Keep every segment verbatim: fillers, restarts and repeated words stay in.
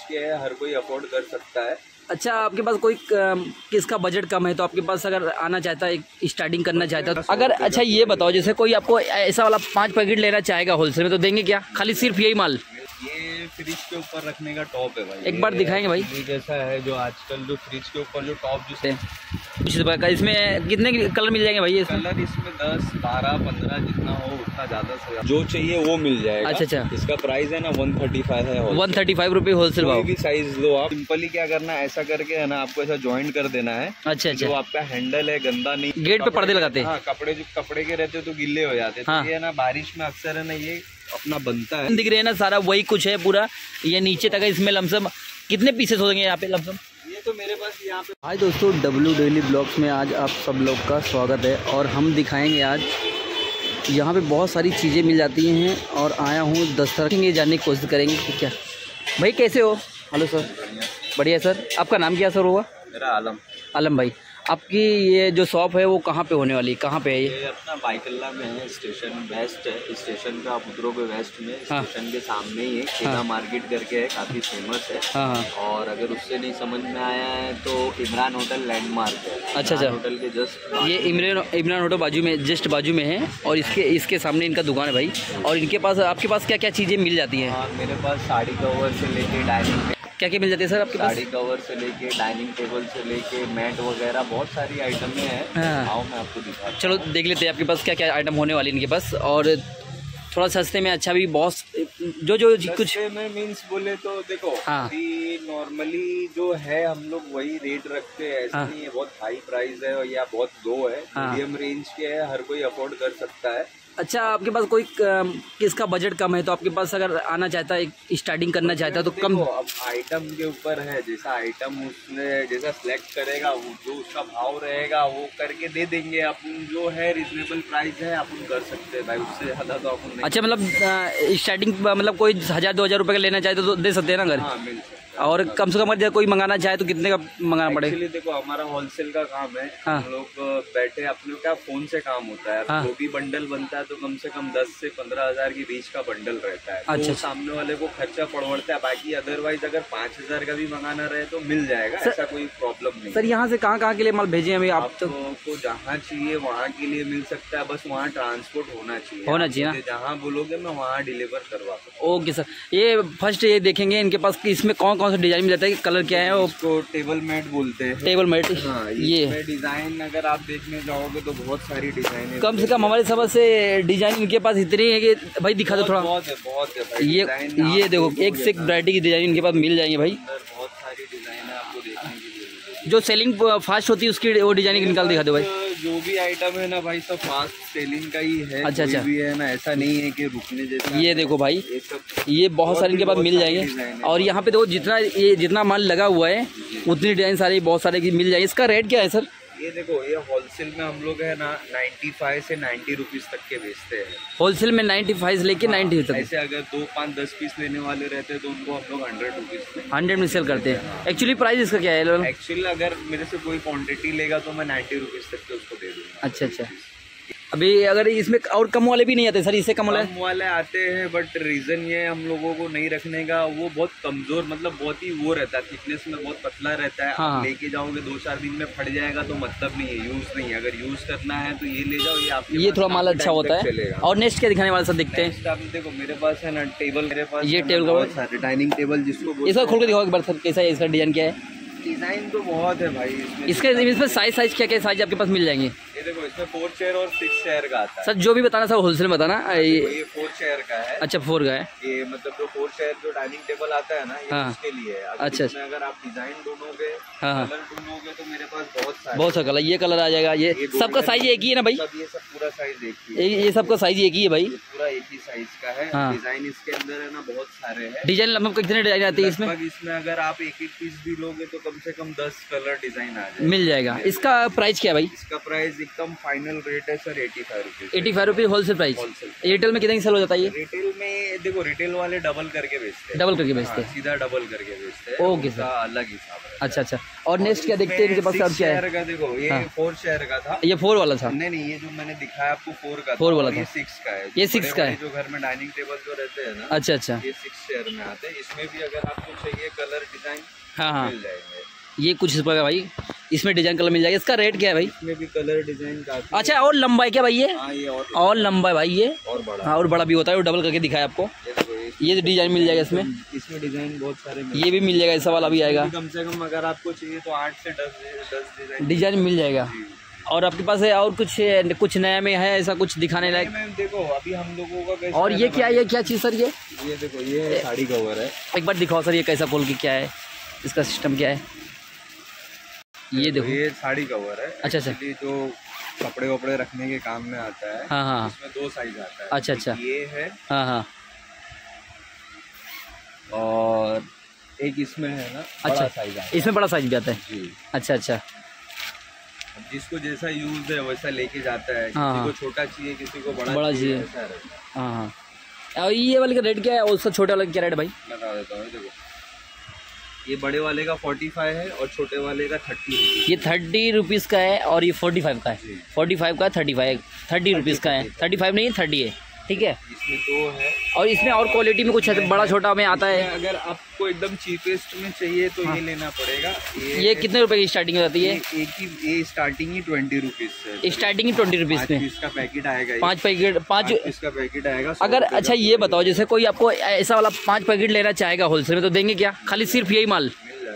के है, हर कोई अफोर्ड कर सकता है। अच्छा, आपके पास कोई किसका बजट कम है तो आपके पास अगर आना चाहता है, स्टार्टिंग करना चाहता है तो अगर, अच्छा ये बताओ, जैसे कोई आपको ऐसा वाला पाँच पैकेट लेना चाहेगा होलसेल में तो देंगे क्या? खाली सिर्फ यही माल? ये फ्रिज के ऊपर रखने का टॉप है भाई, एक बार दिखाएंगे भाई। जैसा है जो आजकल जो फ्रिज के ऊपर जो टॉप जो है, इसमें कितने कलर मिल जाएंगे भाई? ये कलर इसमें दस बारह पंद्रह जितना हो उतना ज्यादा से जो चाहिए वो मिल जाएगा। अच्छा अच्छा, इसका प्राइस है ना वन थर्टी फाइव है, वन थर्टी फाइव रुपये होलसेल भाव। भी साइज लो आप, सिंपली क्या करना है, ऐसा करके है ना आपको ऐसा ज्वाइंट कर देना है। अच्छा अच्छा, जो आपका हैंडल है गंदा नहीं, गेट पे पर्दे लगाते हैं। हाँ, कपड़े जो कपड़े के रहते तो गिल्ले हो जाते हैं। ये ना बारिश में अक्सर है ना ये अपना बनता है। दिख रहे हैं ना, सारा वही कुछ है पूरा, ये नीचे तक है। इसमें लमसम कितने पीसेस होंगे यहाँ पे लमसम? ये तो मेरे पास यहाँ पे। आज दोस्तों डब्लू डेली ब्लॉग्स में आज आप सब लोग का स्वागत है और हम दिखाएंगे आज यहाँ पे बहुत सारी चीज़ें मिल जाती हैं और आया हूँ दस्तरख ये जानने की कोशिश करेंगे कि क्या। भाई कैसे हो? Hello sir. बढ़िया सर। आपका नाम क्या सर होगा? मेरा आलम। आलम भाई, आपकी ये जो शॉप है वो कहाँ पे होने वाली है? कहाँ पे है ये? ये अपना बायकुल्ला में है, स्टेशन वेस्ट है। स्टेशन का आप उतरोगे वेस्ट में, हाँ। स्टेशन के सामने ही है, केला हाँ। मार्केट करके है, काफ़ी फेमस है। हाँ। और अगर उससे नहीं समझ में आया है तो इमरान होटल लैंडमार्क है। अच्छा अच्छा, होटल के जस्ट ये इमरान इमरान होटल बाजू में, जस्ट बाजू में है और इसके इसके सामने इनका दुकान है भाई। और इनके पास, आपके पास क्या क्या चीज़ें मिल जाती हैं? हाँ, मेरे पास साड़ी कवर से लेके डाइनिंग, क्या क्या मिल जाती है सर आपके पास? साड़ी कवर से लेके डाइनिंग टेबल से लेके मैट वगैरह बहुत सारी आइटमें हैं। हाँ। आओ मैं आपको दिखा। चलो देख लेते हैं आपके पास क्या क्या आइटम होने वाली इनके पास। और थोड़ा सस्ते में अच्छा भी बहुत जो जो कुछ में मीन्स बोले तो देखो, हाँ। नॉर्मली जो है हम लोग वही रेट रखते हैं, ऐसा नहीं है बहुत हाई प्राइस है या बहुत लो है। हाँ। मीडियम रेंज के है, हर कोई अफोर्ड कर सकता है। अच्छा, आपके पास कोई किसका बजट कम है तो आपके पास अगर आना चाहता है, स्टार्टिंग करना चाहता है तो कम? अब आइटम के ऊपर है, जैसा आइटम उसने जैसा सिलेक्ट करेगा वो जो उसका भाव रहेगा वो करके दे देंगे। अपन जो है रिजनेबल प्राइस है अपन कर सकते हैं भाई, उससे ज्यादा तो अपन नहीं। अच्छा, मतलब स्टार्टिंग मतलब कोई हज़ार दो हज़ार रुपये का लेना चाहे तो दे सकते हैं ना घर? हाँ, मिल सकता है। और कम से कम अगर कोई मंगाना चाहे तो कितने का मंगाना पड़ेगा? एक्चुअली देखो हमारा होलसेल का काम है। हाँ। हम लोग बैठे अपने क्या फोन से काम होता है। हाँ। जो भी बंडल बनता है तो कम से कम दस से पंद्रह हजार के बीच का बंडल रहता है। अच्छा, तो सामने वाले को खर्चा पड़ता है। बाकी अदरवाइज अगर पाँच हजार का भी मंगाना रहे तो मिल जाएगा, ऐसा कोई प्रॉब्लम नहीं। सर यहाँ से कहाँ कहाँ के लिए माल भेजे हमें आप? तो आपको जहाँ चाहिए वहाँ के लिए मिल सकता है, बस वहाँ ट्रांसपोर्ट होना चाहिए। होना चाहिए ना? जहाँ बोलोगे मैं वहाँ डिलीवर करवा सकता हूँ। Okay sir. ये फर्स्ट ये देखेंगे इनके पास कि इसमें कौन कौन सा डिजाइन मिल जाता है, कलर क्या है? उसको टेबल मैट बोलते हैं। Table mat. हाँ, ये डिजाइन अगर आप देखने जाओगे तो बहुत सारी डिजाइन है। कम से कम हमारे समझ से डिजाइन इनके पास इतनी है कि भाई दिखा दो थोड़ा। बहुत है, बहुत है भाई। ये ये देखो, एक से एक वैरायटी की डिजाइन इनके पास मिल जाएंगे भाई। बहुत सारी डिजाइन है आपको देखने के लिए। जो सेलिंग फास्ट होती है उसकी वो डिजाइनिंग निकाल दिखा दो भाई। जो भी आइटम है ना भाई सब फास्ट सेलिंग का ही है। अच्छा अच्छा, भी है ना, ऐसा नहीं है कि रुकने जैसा। ये देखो भाई, ये सब ये बहुत सारे इनके पास मिल जाएंगे। और यहाँ पे देखो जितना ये जितना माल लगा हुआ है उतनी डिजाइन सारी बहुत सारे की मिल जाएगी। इसका रेट क्या है सर? ये देखो, ये होलसेल में हम लोग है ना पचानवे से नब्बे रुपीस तक के बेचते हैं। होलसेल में पचानवे से लेके हाँ, नब्बे तक। ऐसे अगर दो पाँच दस पीस लेने वाले रहते हैं तो उनको हम लोग हंड्रेड रुपीज में हंड्रेड में सेल करते हैं। एक्चुअली प्राइस इसका क्या है? एक्चुअली अगर मेरे से कोई क्वांटिटी लेगा तो मैं नाइन्टी रुपीज तक के उसको दे दूँगा। अच्छा अच्छा। अभी अगर इसमें और कम वाले भी नहीं आते सर? इससे कम वाले कम वाले आते हैं, बट रीजन ये हम लोगों को नहीं रखने का, वो बहुत कमजोर मतलब बहुत ही वो रहता है, थिकनेस में बहुत पतला रहता है। हाँ। आप लेके जाओगे दो चार दिन में फट जाएगा तो मतलब नहीं है, यूज नहीं है। अगर यूज करना है तो ये ले जाओ, ये आपके ये थोड़ा माल अच्छा होता है। और नेक्स्ट क्या दिखाने वाला सर? देखते हैं। आप देखो मेरे पास है ना टेबल, मेरे पास ये टेबल बहुत सारे डाइनिंग टेबल जिसको इसका खोल के दिखाओ एक बार सर, कैसा है इसका डिजाइन, क्या है? डिजाइन तो बहुत है भाई इसमें। इसके इसमें साइज साइज क्या क्या साइज आपके पास मिल जाएंगे? ये देखो, इसमें फोर चेयर और सिक्स चेयर का आता है। सर जो भी बताना सर होलसेल में बताना। ये, ये फोर चेयर का है। अच्छा, फोर का है। ये मतलब जो फोर चेयर जो डाइनिंग टेबल आता है ना, ये हाँ। उसके लिए है। अच्छा, अगर आप डिजाइन ढूंढोगे, हाँ, कलर ढूंढोगे तो मेरे पास बहुत सारे बहुत सा कलर, ये कलर आ जाएगा। ये सबका साइज एक ही है ना भाई? सब ये सब पूरा साइज एक ही है। ये सबका साइज एक ही है भाई, पूरा एक ही साइज का है। हाँ। डिजाइन इसके अंदर है ना बहुत सारे हैं। डिजाइन लगभग कितने डिजाइन आती है इसमें? इसमें अगर आप एक एक पीस भी लोगे तो कम से कम दस कलर डिजाइन आ जाए, मिल जाएगा। इसका प्राइस क्या है भाई? इसका प्राइस एकदम फाइनल रेट है sir eighty five rupees. Eighty five rupees wholesale price. Retail में कितने की सेल हो जाता है ये? रिटेल में देखो रिटेल वाले डबल करके बेचते हैं। डबल करके बेचते हैं, सीधा डबल करके बेचते हैं। ओके सर, अलग हिसाब है। अच्छा अच्छा। और नेक्स्ट क्या देखते हैं इनके पास अब क्या है? का देखो ये फोर शेयर का था। ये फोर वाला था? नहीं नहीं, ये जो मैंने दिखाया आपको फोर का फोर वाला था। ये सिक्स का है। ये सिक्स का है जो घर में डाइनिंग टेबल जो रहते हैं ना, अच्छा अच्छा, ये सिक्स शेयर में आते हैं। इसमें भी अगर आपको चाहिए कलर डिजाइन हाँ हाँ मिल जाएंगे। ये कुछ इस प्रकार भाई, इसमें डिजाइन कलर मिल जाएगा। इसका रेट क्या है भाई? इसमें भी कलर डिजाइन काफी। अच्छा, और लंबा है क्या भाई ये? हाँ, ये और और लंबा है भाई ये, और बड़ा। हाँ, और बड़ा भी होता है, और डबल करके दिखाया आपको। ये डिजाइन मिल जाएगा इसमें। इसमें डिजाइन बहुत सारे, ये भी मिल जाएगा, ऐसा वाला भी आएगा। कम से कम अगर आपको चाहिए तो आठ से दस दस डिजाइन डिजाइन मिल जाएगा। और आपके पास है और कुछ कुछ नया में है ऐसा कुछ दिखाने लायक? देखो अभी हम लोगों का कैसा। और ये क्या है, ये क्या चीज़ सर? ये ये देखो ये साड़ी कवर है। एक बार दिखाओ सर, ये कैसा खोल के क्या है, इसका सिस्टम क्या है? ये देखो, ये साड़ी कवर है। अच्छा अच्छा, जो कपड़े वपड़े रखने के काम में आता है। हाँ हाँ, इसमें दो साइज आता है। अच्छा अच्छा, ये है हाँ हाँ, और एक इसमें है ना, अच्छा साइज आता है। इसमें बड़ा साइज भी आता है जी। अच्छा अच्छा, जिसको जैसा यूज है वैसा लेके जाता है। हाँ, किसी को छोटा चाहिए, किसी को बड़ा, बड़ा चाहिए। हाँ हाँ। और ये वाले का रेट क्या है, और उसका छोटे वाले का क्या रेट भाई? बता देता हूँ। देखो ये बड़े वाले का फोर्टी फाइव है और छोटे वाले का थर्टी। ये थर्टी रुपीज़ का है और ये फोर्टी फाइव का है। फोर्टी फाइव का थर्टी फाइव थर्टी रुपीज़ का है। थर्टी फाइव नहीं, थर्टी है, ठीक है। इसमें दो है और इसमें और क्वालिटी में कुछ बड़ा छोटा में आता है। अगर आपको एकदम चीपेस्ट में चाहिए तो हाँ। ये लेना पड़ेगा। ये, ये कितने रुपए की स्टार्टिंग हो जाती है? ये, एक ही ये स्टार्टिंग ही ट्वेंटी रुपीज से। स्टार्टिंग ही ट्वेंटी रुपीज़ में इसका पैकेट आएगा। पाँच पैकेट, पाँच इसका पैकेट आएगा। अगर अच्छा ये बताओ, जैसे कोई आपको ऐसा वाला पाँच पैकेट लेना चाहेगा होलसेल में तो देंगे क्या? खाली सिर्फ यही माल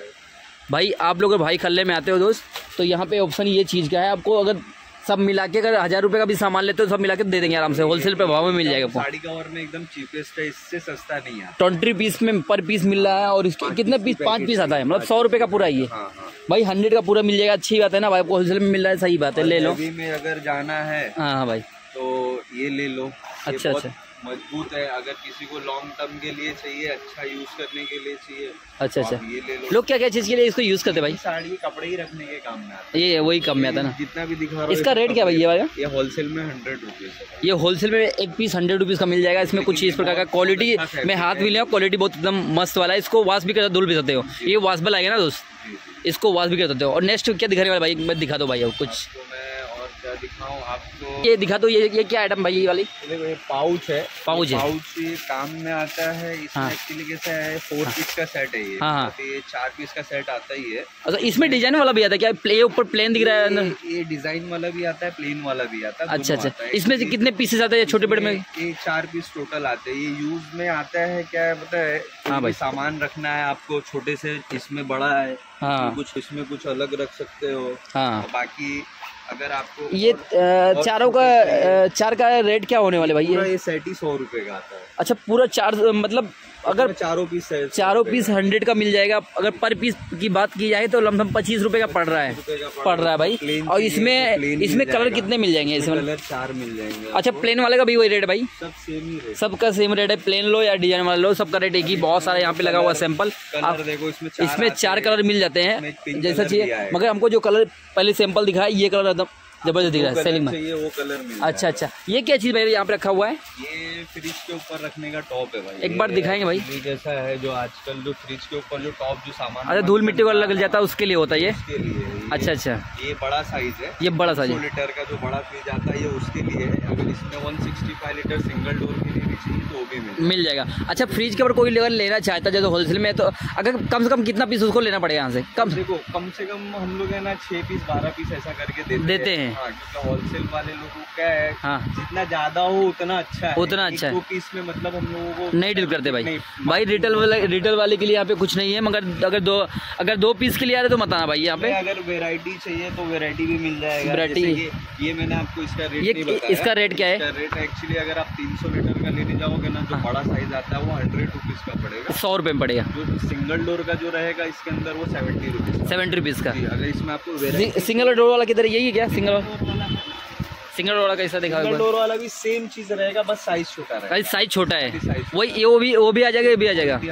भाई? आप लोग भाई खल्ले में आते हो दोस्त, तो यहाँ पे ऑप्शन ये चीज़ का है आपको। अगर सब मिला के अगर हज़ार रुपये का भी सामान लेते हो सब मिला के दे देंगे आराम से, होलसेल पे भाव में मिल जाएगा। साड़ी कवर में एकदम चीपेस्ट है, इससे सस्ता नहीं है। ट्वेंटी पीस में पर पीस मिल रहा है। और इसके कितने पीस? पाँच पीस आता है, मतलब सौ रुपये का पूरा ये भाई। हंड्रेड का पूरा मिल जाएगा, अच्छी बात है ना भाई, आपको होलसेल में मिल रहा है, सही बात है, ले लो। में अगर जाना है हाँ हाँ भाई, तो ये ले लो। अच्छा अच्छा, मजबूत है। अगर किसी को लॉन्ग टर्म के लिए चाहिए, अच्छा यूज करने के लिए चाहिए, अच्छा अच्छा, ये ले लो। लोग क्या क्या चीज़ के लिए इसको यूज़ करते भाई? साड़ी कपड़े ही रखने के काम में आता है। ये वही काम में आता है ना, जितना भी दिखा रहा हूं। इसका रेट क्या भाई ये वाला? ये होलसेल में हंड्रेड रुपीज़ है। ये होलसेल में एक पीस हंड्रेड रुपीज़ का मिल जाएगा। इसमें कुछ इस प्रकार का क्वालिटी में हाथ भी लिया, क्वालिटी बहुत एकदम मस्त वाला है। इसको वॉश भी कर धुल भी सकते हो, ये वॉशबल आएगा ना दोस्त, इसको वॉश भी कर सकते हो। और नेक्स्ट क्या दिखाने वाला भाई? मैं दिखा दो भाई अब कुछ क्या दिखाऊं आपको? ये दिखा दो। ये ये क्या आइटम भाई? ये वाली देखो ये पाउच है। पाउच है, पाउच ये काम में आता है। इसमें एक्चुअली कैसा है, फोर पीस का सेट है ये। हाँ, तो ये चार पीस का सेट आता ही है। अच्छा, इसमें डिजाइन वाला भी आता है क्या? प्ले ऊपर प्लेन दिख रहा है अंदर? ये डिजाइन वाला भी आता है, प्लेन वाला भी आता है। अच्छा अच्छा, इसमें से कितने पीसेस आते हैं छोटे बड़े में? ये चार पीस टोटल आते हैं। ये यूज में आता है, क्या है पता है? हाँ भाई, सामान रखना है आपको छोटे से, इसमें बड़ा है। हाँ, कुछ इसमें कुछ अलग रख सकते हो। हाँ, बाकी अगर आपको ये चारों का चार का रेट क्या होने वाले भाई? ये ये सेट ही सौ रुपए का आता है। अच्छा, पूरा चार, मतलब अगर चारों पीस चारों पीस हंड्रेड का मिल जाएगा। अगर पर पीस की बात की जाए तो लमसम पच्चीस रुपए का पड़ रहा है, पड़ रहा है भाई। और इसमें इसमें कलर कितने मिल जाएंगे? इसमें कलर चार मिल जाएंगे। अच्छा, प्लेन वाले का भी वही रेट भाई? सब सेम ही रेट, सबका सेम रेट है। प्लेन लो या डिजाइन वाला लो, सबका रेट एक ही। बहुत सारा यहाँ पे लगा हुआ सैंपल। आप देखो इसमें इसमें चार कलर मिल जाते हैं जैसा चाहिए। मगर हमको जो कलर पहले सैंपल दिखा है, ये कलर एकदम जबरदस्त दिख रहा है सेलिंग में। वो कलर मिल अच्छा अच्छा, ये क्या चीज़ भाई यहाँ पे रखा हुआ है? ये फ्रिज के ऊपर रखने का टॉप है भाई। एक बार दिखाएंगे भाई? जैसा है जो आजकल जो फ्रिज के ऊपर जो टॉप जो सामान, अच्छा, धूल मिट्टी वाला लग जाता है उसके लिए होता है ये? उसके लिए। अच्छा अच्छा, ये बड़ा साइज है। ये बड़ा साइज है, लीटर का जो बड़ा फ्रिज आता है ये उसके लिए है। अगर इसमें one sixty five litre single door के लिए भी चाहिए तो वो भी मिल मिल जाएगा। अच्छा, फ्रिज के ऊपर कोई लेवल लेना चाहता है जैसे होलसेल में, तो अगर कम से कम कितना पीस उसको लेना पड़ेगा यहाँ से? कम देखो कम से कम हम लोग है ना छह पीस बारह पीस ऐसा करके देते, देते हैं। हाँ, क्योंकि होलसेल वाले लोगों को क्या है, हाँ, जितना ज्यादा हो उतना अच्छा है, उतना अच्छा है। दो पीस में मतलब हम लोगों को नहीं डील करते भाई। भाई रिटेल वाले रिटेल वाले के लिए यहाँ पे कुछ नहीं है, मगर अगर दो अगर दो पीस के लिए आ रहे तो मत आना भाई यहाँ पे। अगर वेराइटी चाहिए तो वेराइटी भी मिल जाएगा। वेराइटी ये मैंने आपको इसका रेट ये नहीं बताया। इसका रेट क्या है? इसका रेट एक्चुअली अगर आप तीन सौ लीटर का लेने जाओगे ना, जो बड़ा साइज आता है वो हंड्रेड रुपीज का पड़ेगा, सौ रुपये में पड़ेगा। जो सिंगल डोर का जो रहेगा इसके अंदर वो सेवेंटी रुपीज सेवेंटी रुपीज़ का। अगर इसमें आपको सिंगल डोर वाला किधर, यही है क्या? सिंगल सिंगल डोर वाला कैसा दिखा? सिंगल डोर वाला भी सेम चीज रहेगा, बस साइज छोटा रहेगा। साइज छोटा है, वही वो भी वो भी आ जाएगा, ये भी आ जाएगा। हाँ,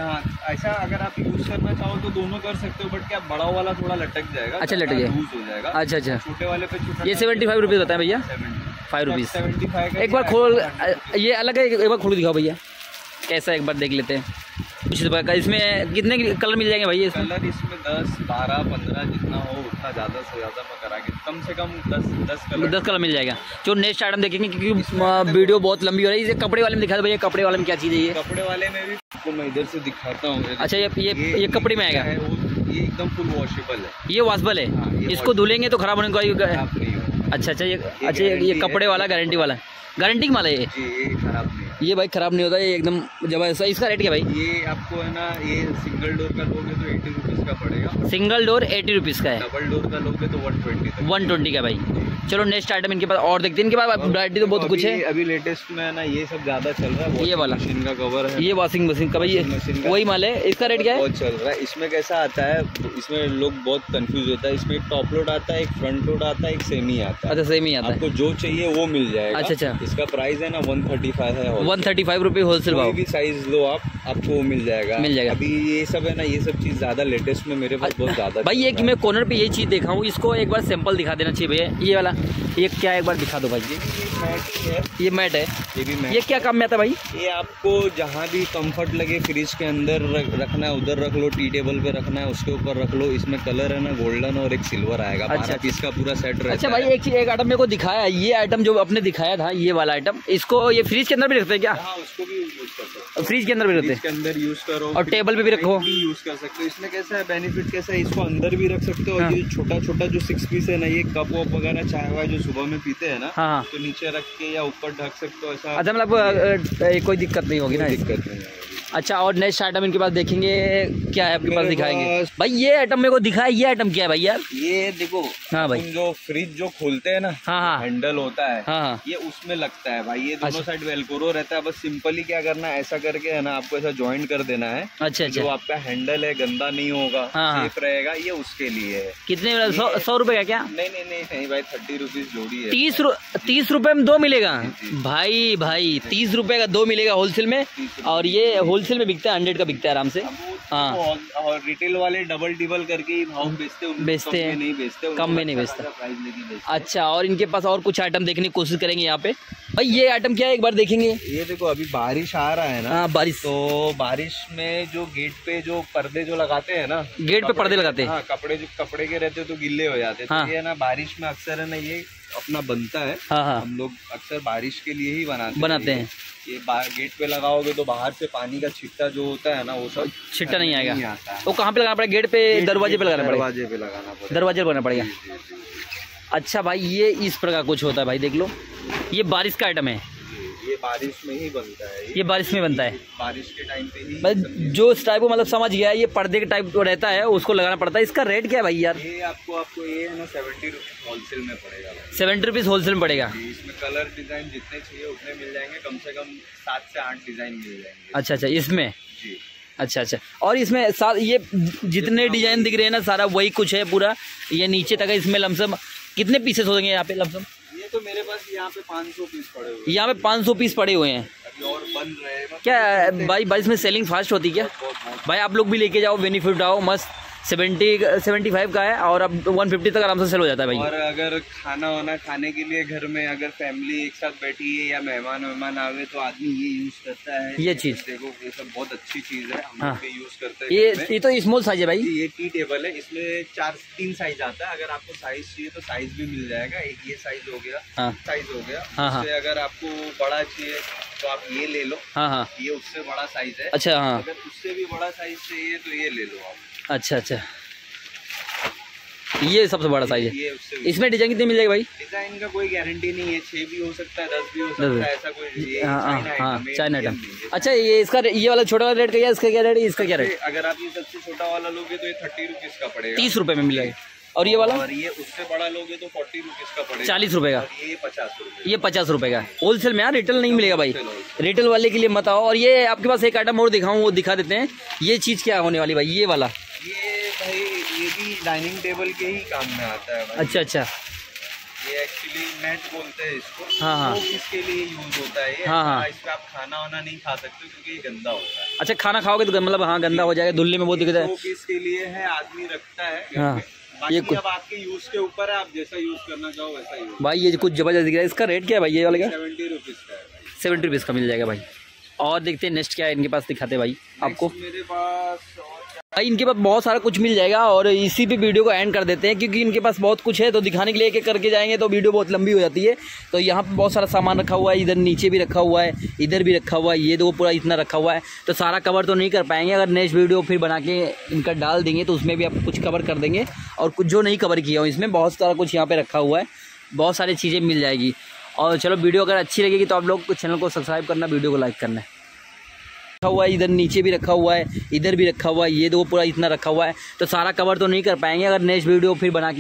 ऐसा अगर आप यूज करना चाहो तो दोनों कर सकते हो, बट क्या बड़ा वाला थोड़ा लटक जाएगा। अच्छा लटक जाएगा, लूज हो जाएगा। अच्छा अच्छा। छोटे वाले पे छोटा। ये सेवेंटी फाइव रुपीज़ बताएं भैया, फाइव रुपीज़ सेवेंटी फाइव। एक बार खोल, ये अलग है, एक बार खोल दिखाओ भैया कैसा, एक बार देख लेते हैं कुछ रुपये का। इसमें कितने कलर मिल जाएंगे भैया? इसमें कलर इसमें दस बारह पंद्रह जितना हो उतना, ज़्यादा से ज़्यादा मैं करा के कम से कम दस दस कलर दस कलर मिल जाएगा। जो नेक्स्ट आइटम देखेंगे क्योंकि वीडियो बहुत लंबी हो रही है। इसे कपड़े वाले में दिखा दो भैया, कपड़े वाले में क्या चीज़ है ये? कपड़े वाले में भी आपको मैं इधर से दिखाता हूँ। अच्छा ये ये ये, ये कपड़े में आएगा, ये एकदम फुल वॉशेबल है, ये वॉशेबल है। हाँ, इसको धुलेंगे तो खराब होने का? अच्छा अच्छा, ये अच्छा ये ये कपड़े वाला गारंटी वाला, गारंटी वाला है ये? ये खराब नहीं, ये भाई खराब नहीं होता, ये एकदम जबरदस्त। इसका रेट क्या भाई? ये आपको है ना, ये सिंगल डोर का लोगे तो एटी रुपीज़ का पड़ेगा। सिंगल डोर एटी रुपीज़ का है। डबल डोर का लोगे तो वन ट्वेंटी वन ट्वेंटी का भाई। चलो नेक्स्ट आइटम इनके पास और देखते हैं। इनके पास वैरायटी तो बहुत कुछ है। अभी लेटेस्ट में है ना ये सब ज़्यादा चल रहा है, ये वाला मशीन का कवर है, ये वॉशिंग मशीन का भाई, वही माल है। इसका रेट क्या है? बहुत चल रहा है। इसमें कैसा आता है, इसमें लोग बहुत कंफ्यूज होता है। इसमें एक टॉप लोड आता है, एक फ्रंट लोड आता है, एक सेमी आता है। अच्छा सेमी आता है, आपको जो चाहिए वो मिल जाएगा। अच्छा अच्छा। इसका प्राइस है ना वन थर्टी फाइव है, वन थर्टी फाइव रुपये होलसेल भाव। कोई भी साइज लो आप, आपको वो मिल जाएगा मिल जाएगा। अभी ये सब है ना, ये सब चीज़ ज़्यादा लेटेस्ट में मेरे पास बहुत ज़्यादा भाई। ये कि मैं कॉर्नर पे ये चीज़ देखा हूँ, इसको एक बार सैंपल दिखा देना चाहिए भैया। ये वाला ये क्या है, एक बार दिखा दो भाई। ये मैट है, ये मैट है, ये भी मैट। ये क्या काम में आता है भाई? ये आपको जहाँ भी कंफर्ट लगे फ्रिज के अंदर रखना है उधर रख लो, टी टेबल पे रखना है उसके ऊपर रख लो। इसमें कलर है ना गोल्डन और एक सिल्वर आएगा। अच्छा, पीस का पूरा सेट रहता है। अच्छा भाई, एक चीज एक आइटम मेरे को दिखाया, ये आइटम जो आपने दिखाया था, ये वाला आइटम, इसको ये फ्रिज के अंदर भी रखते हैं क्या? हाँ, उसको भी यूज कर सकते हो, फ्रिज के अंदर भी रखते हैं, के अंदर यूज करो और टेबल पे भी रखो, यूज कर सकते हो। इसमें कैसा है बेनिफिट, कैसा है, इसको अंदर भी रख सकते हो। और ये छोटा छोटा जो सिक्स पीस है ना, ये कप वप वगैरह चाय वाय जो सुबह में पीते हैं ना, हाँ, तो नीचे रख के या ऊपर ढक सकते हो ऐसा। अच्छा, मतलब कोई दिक्कत नहीं होगी ना? दिक्कत नहीं। अच्छा, और नेक्स्ट आइटम इनके पास देखेंगे क्या है आपके पास, दिखाएंगे भाई। ये आइटम मेरे को दिखाया, ये आइटम क्या है भाई यार? ये देखो, हाँ भाई, जो फ्रिज जो खोलते हैं ना, हाँ हाँ, हैंडल होता है, हाँ हाँ, ये उसमें लगता है भाई। ये दोनों साइड वेलक्रो रहता है। बस सिंपली क्या करना है, ऐसा करके है ना, आपको ऐसा ज्वाइंट कर देना है। अच्छा अच्छा, जो आपका हैंडल है गंदा नहीं होगा, हाँ, सेफ रहेगा, ये उसके लिए है। कितने, सौ सौ रुपए का क्या? नहीं नहीं नहीं नहीं भाई, थर्टी रुपीज जोड़ी है। तीस तीस रुपए में दो मिलेगा भाई? भाई तीस रुपए का दो मिलेगा होलसेल में, और ये होलसेल में बिकता है, हंड्रेड का बिकता है आराम से। हाँ, और रिटेल वाले डबल टिबल करके ही भाव बेचते हैं, बेचते हैं, नहीं बेचते, कम में नहीं बेचते। अच्छा, और इनके पास और कुछ आइटम देखने की कोशिश करेंगे यहाँ पे। भाई ये आइटम क्या है, एक बार देखेंगे। ये देखो, अभी बारिश आ रहा है ना, हाँ बारिश, तो बारिश में जो गेट पे जो पर्दे जो लगाते हैं ना, गेट पे पर्दे लगाते हैं, हाँ, कपड़े जो कपड़े के रहते हैं तो गिल्ले हो जाते हैं। हाँ, तो ये ना बारिश में अक्सर है ना, ये अपना बनता है। हाँ हाँ, हम लोग अक्सर बारिश के लिए ही बनाते बनाते हैं। ये गेट पे लगाओगे तो बाहर से पानी का छिट्टा जो होता है ना, वो सब छिट्टा नहीं आएगा। नहीं आता है। वो कहाँ पे लगाना पड़ेगा? गेट पे, दरवाजे पे लगाना पड़ेगा, दरवाजे पे लगाना पड़ेगा, दरवाजे पे लगाना पड़ेगा। अच्छा भाई, ये इस प्रकार कुछ होता है भाई, देख लो, ये बारिश का आइटम है, ये बारिश में ही बनता है। ये बारिश में बनता है, बारिश के टाइम पे ही। मतलब जो इस टाइप को, मतलब समझ गया, ये पर्दे के टाइप तो रहता है, उसको लगाना पड़ता है। इसका रेट क्या है भाई यार? ये आपको आपको ये है ना, सेवेंटी रुपीज होलसेल में पड़ेगा। सेवेंटी रुपीज होलसेल में पड़ेगा। इसमें कलर डिजाइन जितने चाहिए उतने मिल जाएंगे, कम से कम सात से आठ डिजाइन मिल जाएंगे। अच्छा अच्छा, इसमें जी, अच्छा अच्छा। और इसमें साथ ये जितने डिजाइन दिख रहे हैं ना, सारा वही कुछ है पूरा, ये नीचे तक है। इसमें लमसम कितने पीसेस हो जाएंगे यहाँ पे लमसम? ये तो मेरे पास यहाँ पे पाँच सौ पीस पड़े हुए हैं। यहाँ पे पाँच सौ पीस पड़े हुए हैं, अभी और बन रहे हैं क्या भाई? भाई इसमें सेलिंग फास्ट होती क्या भाई? आप लोग भी लेके जाओ, बेनिफिट उठाओ, मस्त। सेवेंटी सेवेंटी फाइव का है और अब वन फिफ्टी तक आराम से सेल हो जाता है भाई। और अगर खाना वाना खाने के लिए घर में अगर फैमिली एक साथ बैठी है या मेहमान मेहमान आवे तो आदमी ये यूज करता है, ये चीज। देखो, ये सब बहुत अच्छी चीज है, हम हाँ, लोग यूज करते हैं। ये ये तो स्मॉल साइज है भाई, ये टी टेबल है, इसमें चार तीन साइज आता है। अगर आपको साइज चाहिए तो साइज भी मिल जाएगा। एक ये साइज हो गया, हाँ, साइज हो गया। हाँ, हाँ, अगर आपको बड़ा चाहिए तो आप ये ले लो। हाँ हाँ, ये उससे बड़ा साइज है। अच्छा, हाँ, अगर उससे भी बड़ा साइज चाहिए तो ये ले लो आप। अच्छा अच्छा, ये सबसे बड़ा साइज है। ये इसमें डिजाइन कितनी मिल जाएगी भाई? डिजाइन का कोई गारंटी नहीं है, छह भी हो सकता है, दस भी हो सकता है, ऐसा कोई। हाँ हाँ, चाइना आइटम। अच्छा, ये इसका ये वाला छोटा वाला रेट क्या है? इसका क्या रेट है? इसका क्या रेट? अगर आप ये सबसे छोटा वाला लोगे तो ये थर्टी रुपीज का पड़ेगा, तीस रुपए में मिल जाएगा। और ये वाला? और ये उससे बड़ा लोगे तो फोर्टी रुपीज का पड़ेगा, चालीस रुपए का। ये पचास रुपए, ये पचास रुपए का होलसेल में। यार रिटेल नहीं मिलेगा भाई, रिटेल वाले के लिए मत आओ। और ये आपके पास एक आइटम और दिखाऊं, वो दिखा देते हैं। ये चीज क्या होने वाली भाई? ये वाला, ये भाई ये भी डाइनिंग टेबल के ही काम में आता है भाई। अच्छा अच्छा, ये एक्चुअली नेट बोलते हैं इसको। हाँ हाँ, इसके लिए यूज होता है ये। हाँ हाँ, इस पे आप खाना वाना नहीं खा सकते क्योंकि ये गंदा होता है। अच्छा, खाना खाओगे तो मतलब हाँ गंदा हो जाएगा, धुलने में बहुत दिक्कत है। इसके लिए है, आदमी रखता है। हाँ, बाकी ये अब आपके यूज के ऊपर है, आप जैसा यूज करना चाहो वैसा यूज। भाई ये कुछ जबरदस्त दिख रहा है। इसका रेट क्या है भाई ये वाले का? सेवेंटी रुपीज का है। सेवेंटी रुपीज़ का मिल जाएगा भाई। और देखते हैं नेक्स्ट क्या है इनके पास, दिखाते भाई आपको। मेरे पास भाई इनके पास बहुत सारा कुछ मिल जाएगा और इसी पे वीडियो को एंड कर देते हैं क्योंकि इनके पास बहुत कुछ है, तो दिखाने के लिए एक एक करके जाएंगे तो वीडियो बहुत लंबी हो जाती है। तो यहाँ पे बहुत सारा सामान रखा हुआ है, इधर नीचे भी रखा हुआ है, इधर भी रखा हुआ है, ये दो पूरा इतना रखा हुआ है। तो सारा कवर तो नहीं कर पाएंगे, अगर नेक्स्ट वीडियो फिर बना के इनका डाल देंगे तो उसमें भी आप कुछ कवर कर देंगे। और कुछ जो नहीं कवर किया हो इसमें बहुत सारा कुछ यहाँ पर रखा हुआ है, बहुत सारी चीज़ें मिल जाएगी। और चलो वीडियो अगर अच्छी लगेगी तो आप लोग चैनल को सब्सक्राइब करना, वीडियो को लाइक करना है। रखा हुआ है, इधर नीचे भी रखा हुआ है, इधर भी रखा हुआ है, ये दो पूरा इतना रखा हुआ है। तो सारा कवर तो नहीं कर पाएंगे, अगर नेक्स्ट वीडियो फिर बना के